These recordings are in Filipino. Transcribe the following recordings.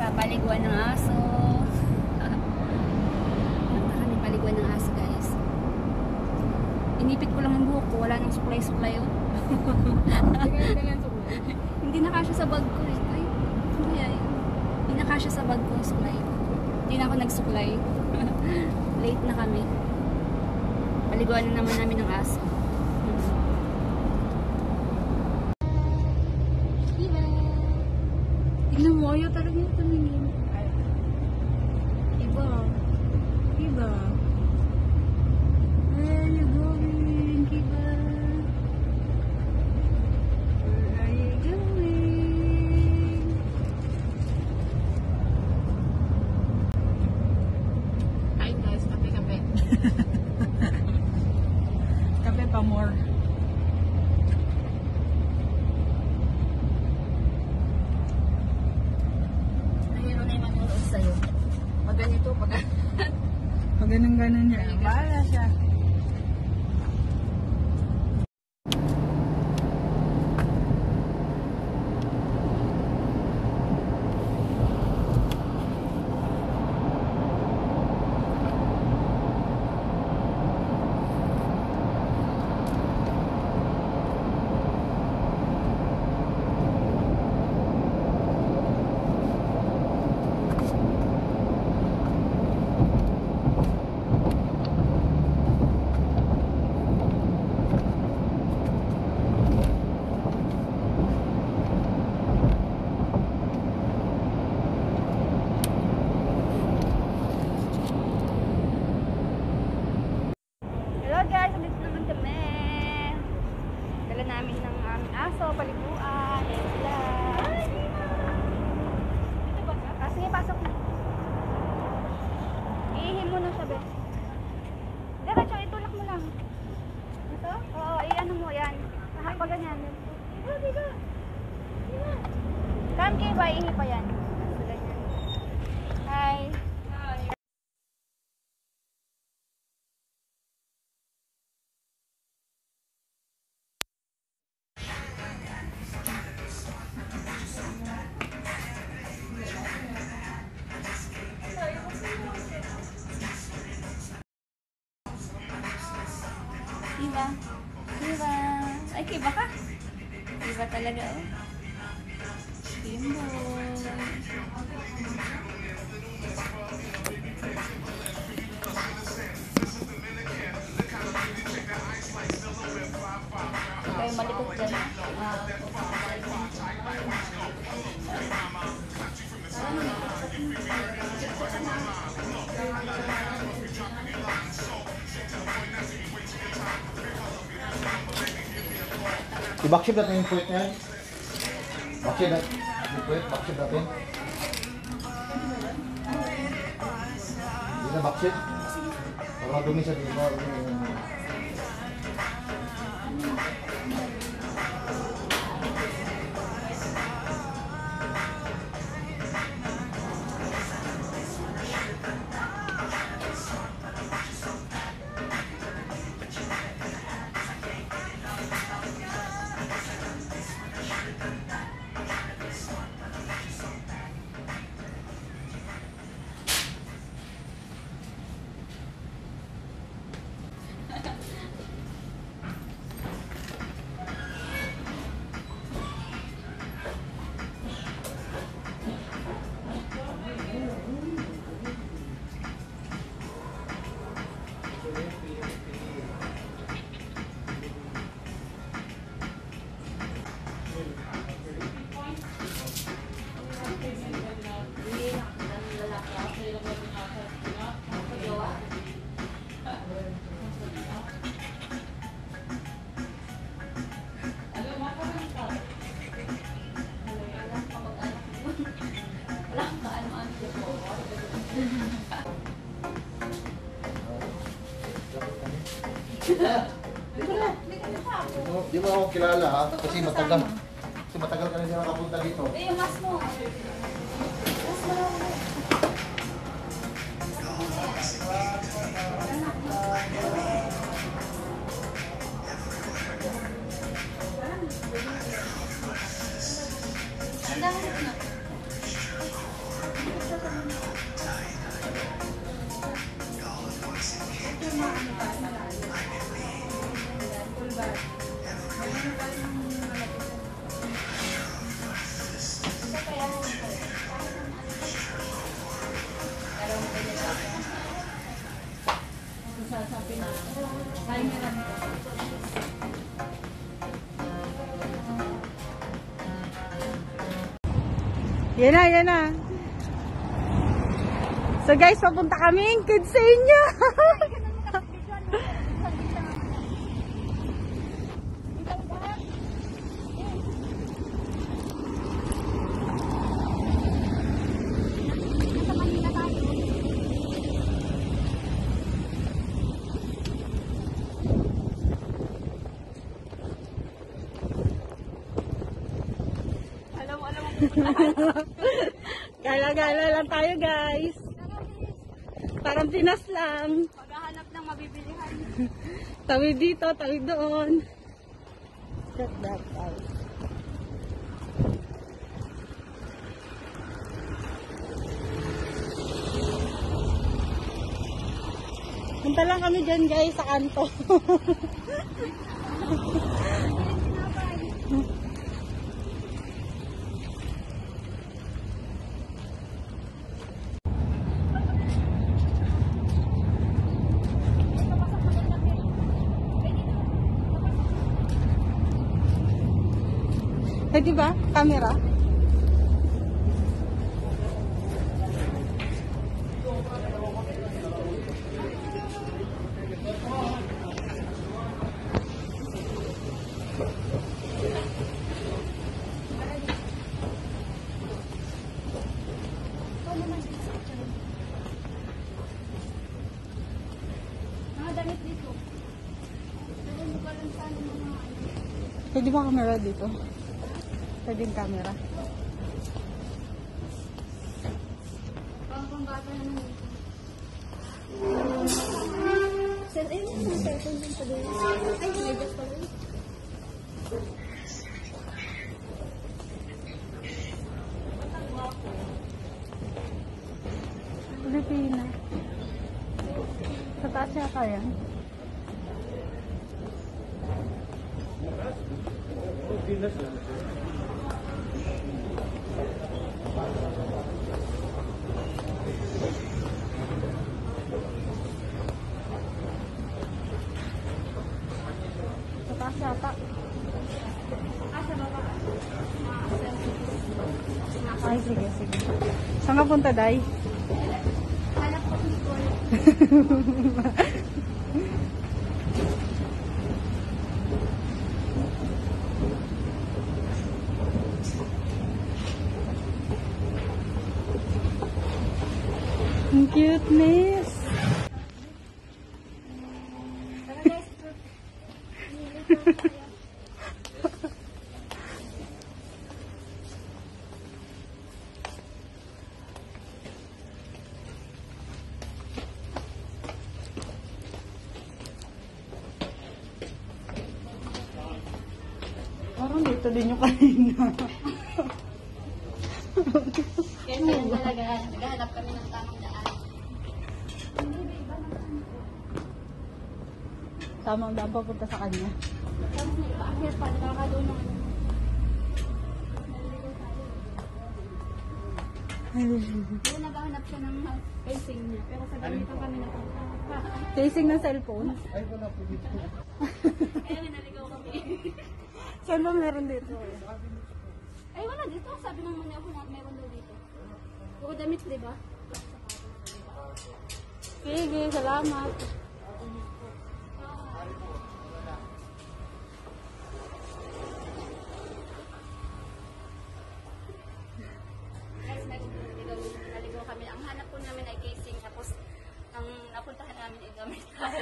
sa paliguan ng aso. Napakaraming paliguan ng aso, guys. Inipit ko lang ang buhok ko. Wala nang supply-supply, oh. Hindi na kasya sa bag ko, eh. Ay, kaya yun. Hindi na kasya sa bag ko, supply. Hindi na ako nag-supply. Late na kami. Paliguan na naman namin ng aso. Tignan mo, ayaw talaga yung tumingin. Iba. Iba. Where are you going, Kiba? Where are you going? Hi guys, kape-kape. Kape pa more. Pag ganito, pag ganun niya. Bahala siya. namin ng aming aso, paliguan, and sila. Sige, pasok na. Iihin mo na siya, be. Diretso, itulak mo lang. Ito? Oo, i-ano mo, yan. Pag ganyan. Diba? Come, Kiba, ihi pa yan. Ganyan. Hi. Kiba. Kiba. Ay, Kiba ka? Kiba talaga, oh. Kimbo. Kayo malikot dyan. I-backship natin yung puwet niya. Backship natin. Yung puwet, backship natin. Hindi na backship. Para dumi siya dito. Di mo ako kilala ha, kasi matagal ka na siya nakapunta dito. Eh, yung mas mo. Mas mo. Ang dami na. Yan na, yan na. So guys, papunta kaming Kidsania. Gala-gala lang tayo guys. Parang Pinas lang. Maghahanap ng mabibilihan. Tawid dito, tawid doon. Check that out. Punta lang kami dyan guys sa kanto. Eh, di ba? Camera. Mga damit dito. Pero mo pa lang sana mga Pwede ba camera dito? Pwedeng camera. pang bata naman dito. Sir, ayun yung cellphone din sa dulo. Ay, medyas pala yun. Pilipina. Sa taas yata yan. Sa taas yata. Sa baba. Ay, sige, sige. Saan ka punta, Day? Hanap ko ng school. Ang cuteness. Tara guys. Parang dito din yung kanina. Kaya yan talaga. Naghahanap kami ng tamang daan. Tamang daan papunta sa kanya. Tapos may iba-akyat pa. Nakakadoon ng Doon naghahanap siya ng facing niya. Pero sa ganito kami napunta. Facing ng cellphone. Ay, wala po dito. Kaya naligaw kami. Saan ba meron dito? Ay wala dito. Sabi ng mga ako na meron daw dito. Puro damit, di ba? Sige, salamat. Guys, naligaw kami. Ang hanap po namin ay casing. Tapos, ang napuntahan namin ay gamit.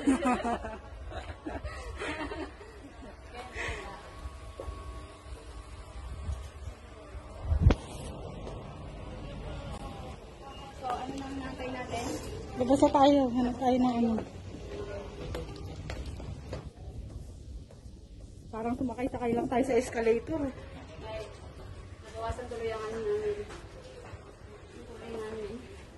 So, ano nang natay natin? Labas na tayo. Hanap tayo ng ano. Parang sumakay-sakay lang tayo sa escalator. Ay, nabawasan tuloy ang ano namin. Ang kulay namin.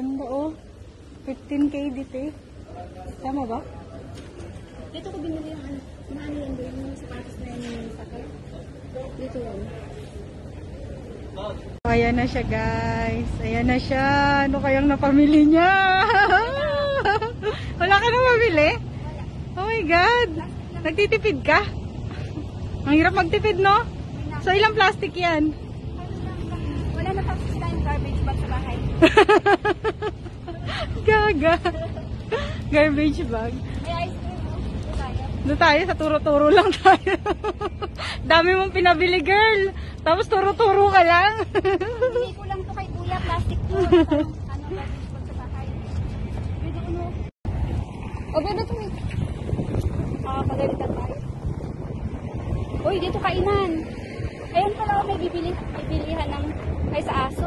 Ganda oh. 15K dito eh. Tama ba? Dito ko binili yung ano. Maano yan doon yung sapatos na yun yung sakay. Dito yun. Ayan na siya guys. Ayan na siya. Ano kayang napamili niya? Wala ka na mabili? Oh my God. Nagtitipid ka? Ang hirap magtipid no? So ilang plastic yan? Wala na tapos sila yung garbage bag sa bahay. Gaga. Garbage bag. May ice cream mo. Ito tayo. Doon tayo, sa turo-turo lang tayo. Dami mong pinabili, girl. Tapos turo-turo ka lang. Hindi ko lang to kay kuya. Plastic to. Ano, garbage bag sa bahay. Pwede ko no. O, pwede to eh. Pagalitan tayo. Uy, dito kainan. Ayun pala may bibilihan ng ay sa aso.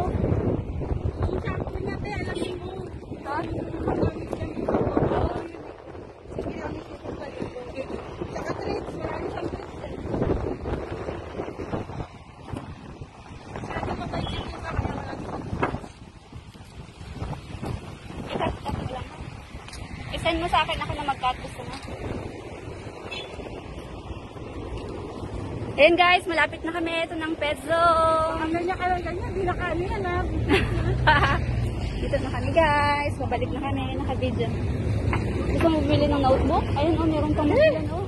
Ha? I-send mo sa akin ako na mag-cut gusto mo. Ayan guys, malapit na kami. Ito ng pet zone. Ang ganyan ka lang ganyan. Di na kaano yan ha. Dito na kami guys. Babalik na kami. Naka-video. Gusto mo bumili ng notebook? Ayun oh, meron pang notebook oh.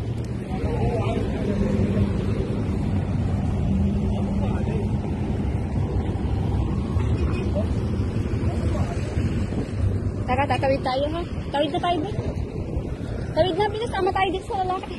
Tara, tatawid tayo ha. Tawid na tayo, Bek. Tawid na, bilis. Sama tayo dito sa lalaki.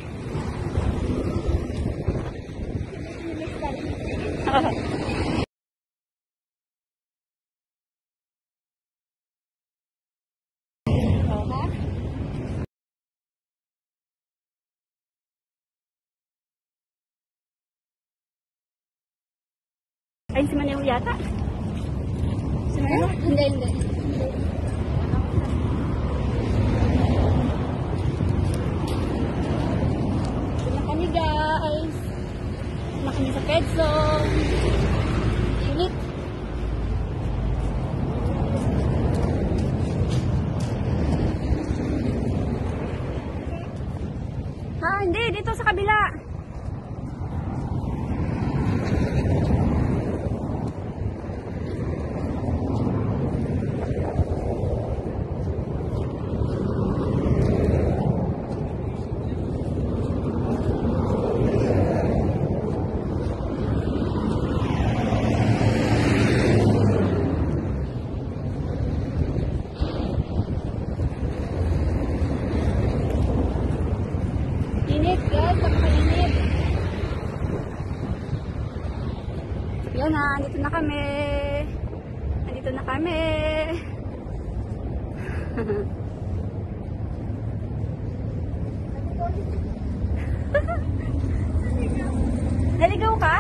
Ay, si Maneo yata. Si Maneo? Hindi. Ito na kami guys. Ito na kami sa pet zone. Init. Ha, hindi. Dito sa kabila. Init guys, napakainit. Yan na, andito na kami. Andito na kami. Naligaw ka?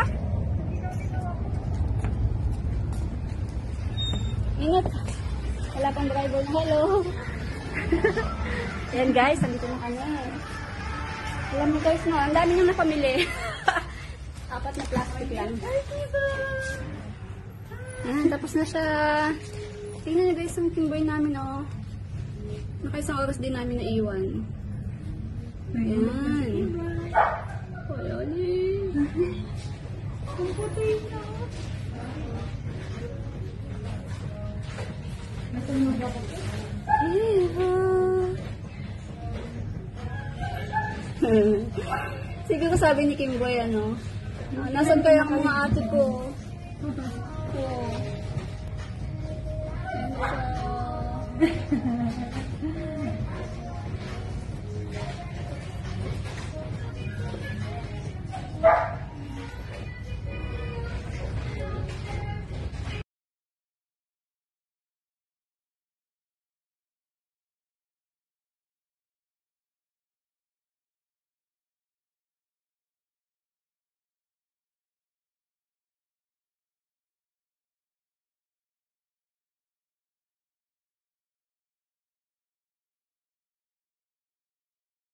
Ingat. Wala pang driver na hello. Ayan guys, andito na kami. Alam mo guys, no, ang dami niyang napamili. 4 na plastic lang. Ayan, tapos na siya. Tingnan niyo guys, ang timboy namin, oh. Nakaisang oras din namin naiwan. Ayan. Ayan eh. Ang putoy na. Siguro sabi ni Kimboy, ano, nasan kaya ang mga ate ko?